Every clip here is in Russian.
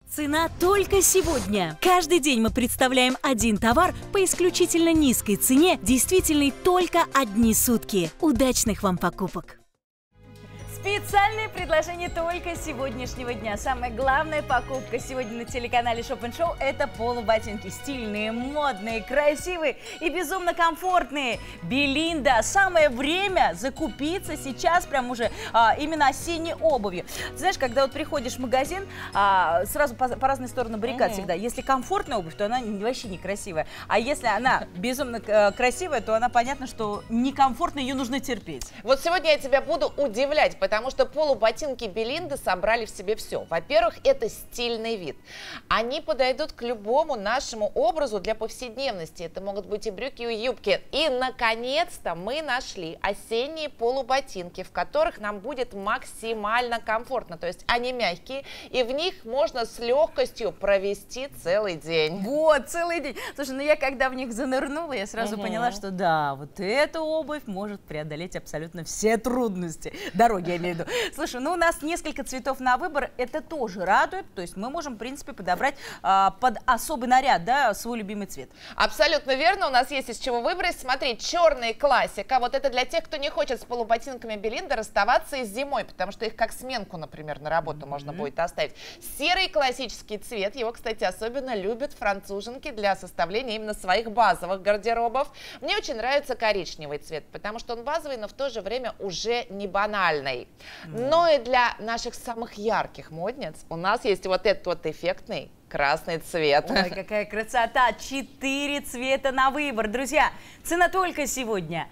Цена только сегодня. Каждый день мы представляем один товар по исключительно низкой цене, действительной только одни сутки. Удачных вам покупок! Специальное предложение только сегодняшнего дня. Самая главная покупка сегодня на телеканале Shop & Show – это полуботинки. Стильные, модные, красивые и безумно комфортные. Белинда. Самое время закупиться сейчас прям уже именно осенней обувью. Ты знаешь, когда вот приходишь в магазин, сразу по разные стороны баррикад всегда. Если комфортная обувь, то она вообще некрасивая. А если она безумно красивая, то она понятно, что некомфортно, ее нужно терпеть. Вот сегодня я тебя буду удивлять, потому что полуботинки Белинды собрали в себе все. Во-первых, это стильный вид. Они подойдут к любому нашему образу для повседневности. Это могут быть и брюки, и юбки. И, наконец-то, мы нашли осенние полуботинки, в которых нам будет максимально комфортно. То есть они мягкие, и в них можно с легкостью провести целый день. Вот, целый день. Слушай, ну я когда в них занырнула, я сразу поняла, что да, вот эта обувь может преодолеть абсолютно все трудности. Дороги, я имею в виду. Слушай, ну у нас несколько цветов на выбор, это тоже радует, то есть мы можем, в принципе, подобрать под особый наряд, да, свой любимый цвет. Абсолютно верно, у нас есть из чего выбрать. Смотри, черный классика, вот это для тех, кто не хочет с полуботинками Белинды расставаться и зимой, потому что их как сменку, например, на работу можно будет оставить. Серый классический цвет, его, кстати, особенно любят француженки для составления именно своих базовых гардеробов. Мне очень нравится коричневый цвет, потому что он базовый, но в то же время уже не банальный. Но и для наших самых ярких модниц у нас есть вот этот вот эффектный красный цвет. Ой, какая красота! 4 цвета на выбор. Друзья, цена только сегодня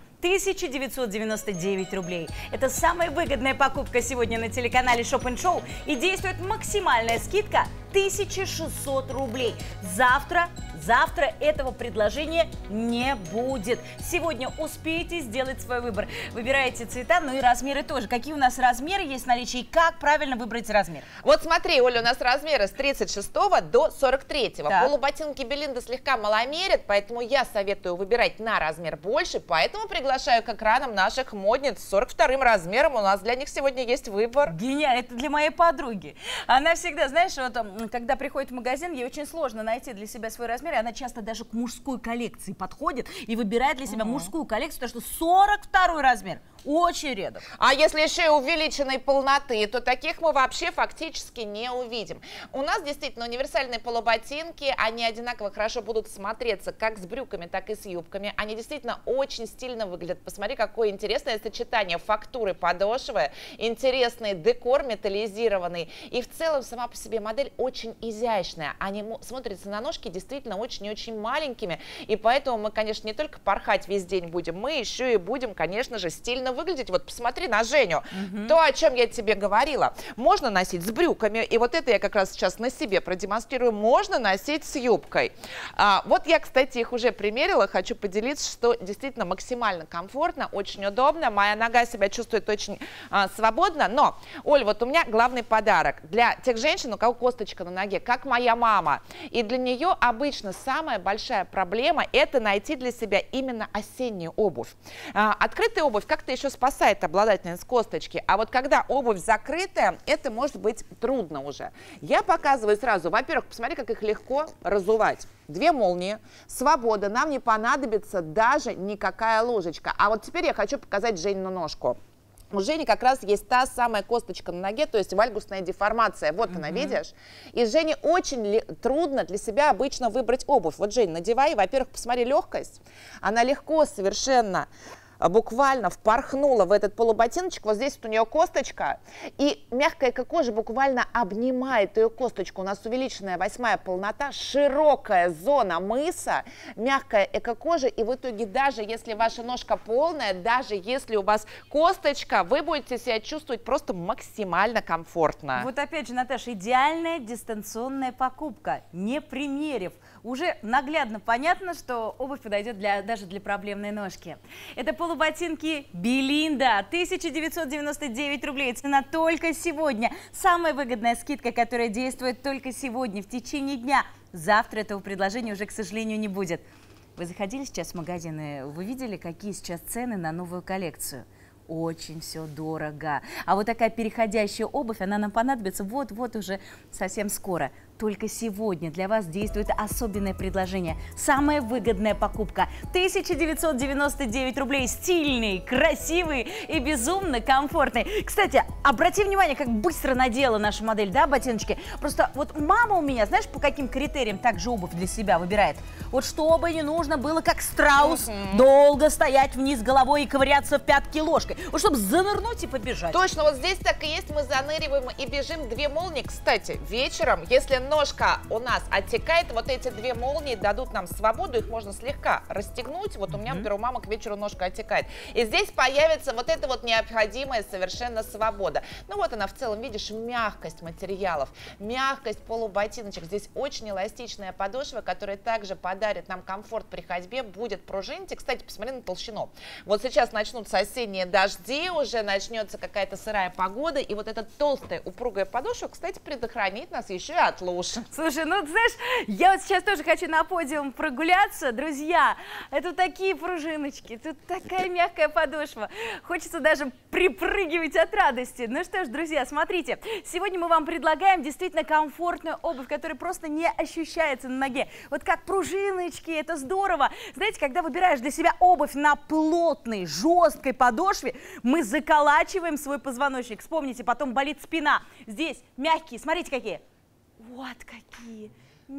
1999 рублей. Это самая выгодная покупка сегодня на телеканале Shop & Show. И действует максимальная скидка 1600 рублей. Завтра этого предложения не будет. Сегодня успейте сделать свой выбор. Выбираете цвета, ну и размеры тоже. Какие у нас размеры есть в наличии и как правильно выбрать размер? Вот смотри, Оля, у нас размеры с 36 до 43. Так. Полуботинки Белинды слегка маломерят, поэтому я советую выбирать на размер больше, поэтому приглашаю к экранам наших модниц с 42 размером. У нас для них сегодня есть выбор. Гениально, это для моей подруги. Она всегда, знаешь, вот, когда приходит в магазин, ей очень сложно найти для себя свой размер, и она часто даже к мужской коллекции подходит и выбирает для себя мужскую коллекцию, потому что 42 размер очень редок. А если еще и увеличенной полноты, то таких мы вообще фактически не увидим. У нас действительно универсальные полуботинки, они одинаково хорошо будут смотреться как с брюками, так и с юбками. Они действительно очень стильно выглядят. Посмотри, какое интересное сочетание фактуры подошвы, интересный декор металлизированный. И в целом сама по себе модель очень изящная. Они смотрятся на ножки действительно очень-очень маленькими. И поэтому мы, конечно, не только порхать весь день будем, мы еще и будем, конечно же, стильно выглядеть. Вот посмотри на Женю. То, о чем я тебе говорила, можно носить с брюками, и вот это я как раз сейчас на себе продемонстрирую, можно носить с юбкой. Вот я, кстати, их уже примерила, хочу поделиться, что действительно максимально комфортно, очень удобно, моя нога себя чувствует очень свободно, но, Оль, вот у меня главный подарок для тех женщин, у кого косточка на ноге, как моя мама, и для нее обычно самая большая проблема – это найти для себя именно осеннюю обувь. Открытая обувь как-то еще спасает обладательниц косточки, а вот когда обувь закрытая, это может быть трудно уже. Я показываю сразу, во-первых, посмотри, как их легко разувать. 2 молнии, свобода, нам не понадобится даже никакая ложечка. А вот теперь я хочу показать Женину ножку. У Жени как раз есть та самая косточка на ноге, то есть вальгусная деформация. Вот она, видишь? И Жене очень трудно для себя обычно выбрать обувь. Вот, Жень, надевай. Во-первых, посмотри, легкость. Она легко совершенно буквально впорхнула в этот полуботиночек, вот здесь вот у нее косточка, и мягкая эко-кожа буквально обнимает ее косточку. У нас увеличенная 8-я полнота, широкая зона мыса, мягкая эко-кожа, и в итоге даже если ваша ножка полная, даже если у вас косточка, вы будете себя чувствовать просто максимально комфортно. Вот опять же, Наташа, идеальная дистанционная покупка, не примерив. Уже наглядно понятно, что обувь подойдет даже для проблемной ножки. Это полуботинки Белинда, 1999 рублей, цена только сегодня. Самая выгодная скидка, которая действует только сегодня, в течение дня. Завтра этого предложения уже, к сожалению, не будет. Вы заходили сейчас в магазины, вы видели, какие сейчас цены на новую коллекцию? Очень все дорого. А вот такая переходящая обувь, она нам понадобится вот-вот уже совсем скоро. Только сегодня для вас действует особенное предложение. Самая выгодная покупка – 1999 рублей. Стильный, красивый и безумно комфортный. Кстати, обрати внимание, как быстро надела наша модель, да, ботиночки? Просто вот мама у меня, знаешь, по каким критериям также обувь для себя выбирает? Вот чтобы не нужно было, как страус, долго стоять вниз головой и ковыряться в пятки ложкой. Вот чтобы занырнуть и побежать. Точно, вот здесь так и есть, мы заныриваем и бежим. Две молнии, кстати, вечером, если ножка у нас оттекает, вот эти две молнии дадут нам свободу, их можно слегка расстегнуть. Вот у меня, например, у мамы к вечеру ножка оттекает. И здесь появится вот эта вот необходимая совершенно свобода. Ну вот она в целом, видишь, мягкость материалов, мягкость полуботиночек. Здесь очень эластичная подошва, которая также подарит нам комфорт при ходьбе, будет пружинить. И, кстати, посмотри на толщину. Вот сейчас начнутся осенние дожди, уже начнется какая-то сырая погода, и вот эта толстая упругая подошва, кстати, предохранит нас еще и от луж. Слушай, ну ты знаешь, я вот сейчас тоже хочу на подиум прогуляться, друзья. Это такие пружиночки, тут такая мягкая подошва. Хочется даже припрыгивать от радости. Ну что ж, друзья, смотрите, сегодня мы вам предлагаем действительно комфортную обувь, которая просто не ощущается на ноге. Вот как пружиночки, это здорово. Знаете, когда выбираешь для себя обувь на плотной, жесткой подошве, мы заколачиваем свой позвоночник. Вспомните, потом болит спина. Здесь мягкие, смотрите какие. Вот какие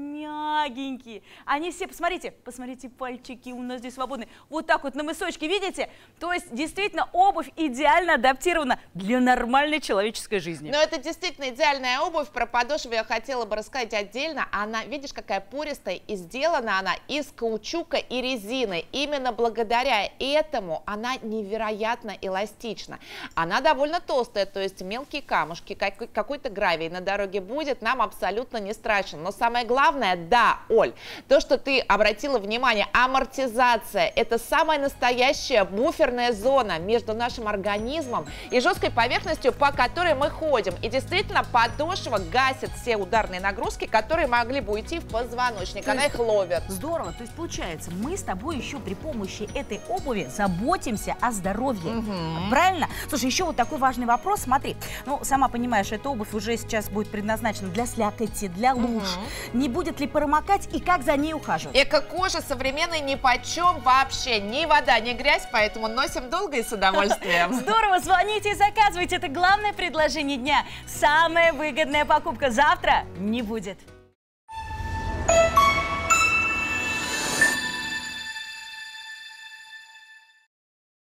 мягенькие. Они все, посмотрите, посмотрите, пальчики у нас здесь свободные. Вот так вот на мысочке, видите? То есть, действительно, обувь идеально адаптирована для нормальной человеческой жизни. Но это действительно идеальная обувь. Про подошву я хотела бы рассказать отдельно. Она, видишь, какая пористая, и сделана она из каучука и резины. Именно благодаря этому она невероятно эластична. Она довольно толстая, то есть мелкие камушки, какой-то гравий на дороге будет, нам абсолютно не страшен. Но самое главное, да, Оль, то, что ты обратила внимание, амортизация – это самая настоящая буферная зона между нашим организмом и жесткой поверхностью, по которой мы ходим. И действительно, подошва гасит все ударные нагрузки, которые могли бы уйти в позвоночник. Она их ловит. Здорово. То есть, получается, мы с тобой еще при помощи этой обуви заботимся о здоровье. Правильно? Слушай, еще вот такой важный вопрос. Смотри, ну, сама понимаешь, эта обувь уже сейчас будет предназначена для слякоти, для луж. Не будет ли промокать и как за ней ухаживать? Эко-кожа современная ни почем вообще. Ни вода, ни грязь, поэтому носим долго и с удовольствием. Здорово, звоните и заказывайте. Это главное предложение дня. Самая выгодная покупка завтра не будет.